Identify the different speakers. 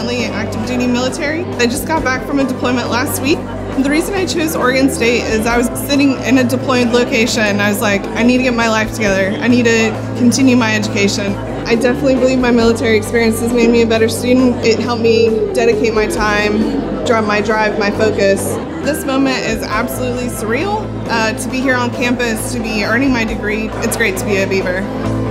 Speaker 1: currently active duty military. I just got back from a deployment last week. The reason I chose Oregon State is I was sitting in a deployed location and I was like, I need to get my life together. I need to continue my education. I definitely believe my military experience has made me a better student. It helped me dedicate my time, my drive, my focus. This moment is absolutely surreal. To be here on campus, to be earning my degree, it's great to be a Beaver.